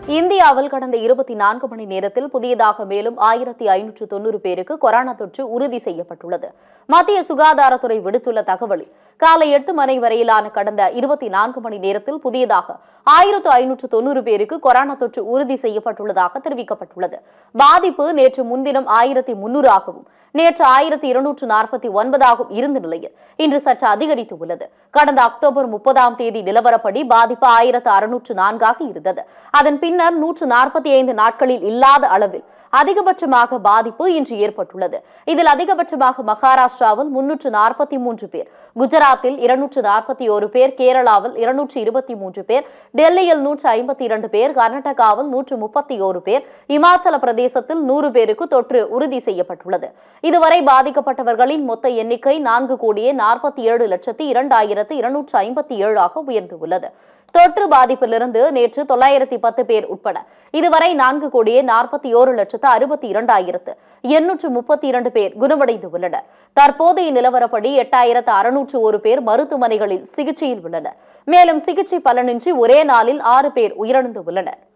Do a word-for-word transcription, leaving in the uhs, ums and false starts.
இந்தியாவில் கடந்த இருபத்தி நான்கு மணி நேரத்தில் புதியதாக மேலும் ஆயிரத்தி ஐநூற்று தொன்னூறு பேருக்கு கொரோனா தொற்று உறுதி செய்யப்பட்டுள்ளது. மத்திய சுகாதாரத்துறை விடுத்துள்ள தகவலில் காலை எட்டு மணி வரையிலான கடந்த இருபத்தி நான்கு மணி நேரத்தில் புதியதாக ஆயிரத்து ஐநூற்று தொன்னூறு பேருக்கு கொரோனா தொற்று உறுதி செய்யப்பட்டுள்ளதாக தெரிவிக்கப்பட்டுள்ளது. பாதிப்பு நேற்று முன்தினம் ஆயிரத்தி முன்னூறு ஆகவும் நேற்று ஆயிரத்தி இருநூற்று நாற்பத்தி ஒன்பதாகவும் இருந்த நிலையில் இன்று சற்று அதிகரித்து உள்ளது. கடந்த அக்டோபர் முப்பதாம் தேதி நிலவரப்படி பாதிப்பு ஆயிரத்து அறுநூற்று நான்காக இருந்தது. அதன் பின்னர் நூற்று நாற்பத்தி ஐந்து நாட்களில் இல்லாத அளவில் அதிகபட்சமாக பாதிப்பு இன்று ஏற்பட்டுள்ளது. இதில் அதிகபட்சமாக மகாராஷ்டிராவில் முன்னூற்று நாற்பத்தி மூன்று பேர், குஜராத்தில் இருநூற்று நாற்பத்தி ஒரு பேர், கேரளாவில் இருநூற்று இருபத்தி மூன்று பேர், டெல்லியில் நூற்று ஐம்பத்தி இரண்டு பேர், கர்நாடகாவில் நூற்று முப்பத்தி ஒரு பேர், இமாச்சல பிரதேசத்தில் நூறு பேருக்கு தொற்று உறுதி செய்யப்பட்டுள்ளது. இதுவரை பாதிக்கப்பட்டவர்களின் மொத்த எண்ணிக்கை நான்கு கோடியே நாற்பத்தி ஏழு லட்சத்தி இரண்டாயிரத்து இருநூற்று ஐம்பத்தி ஏழாக உயர்ந்துள்ளது. தொற்று பாதிப்பிலிருந்து நேற்று தொள்ளாயிரத்தி பத்து பேர் உட்பட இதுவரை நான்கு கோடியே நாற்பத்தி ஓரு லட்சத்து அறுபத்தி இரண்டாயிரத்து எண்ணூற்று முப்பத்தி இரண்டு பேர் குணமடைந்து உள்ளனர். தற்போதைய நிலவரப்படி எட்டாயிரத்து அறுநூற்று ஒரு பேர் மருத்துவமனைகளில் சிகிச்சையில் உள்ளனர். மேலும் சிகிச்சை பலனின்றி ஒரே நாளில் ஆறு பேர் உயிரிழந்து உள்ளனர்.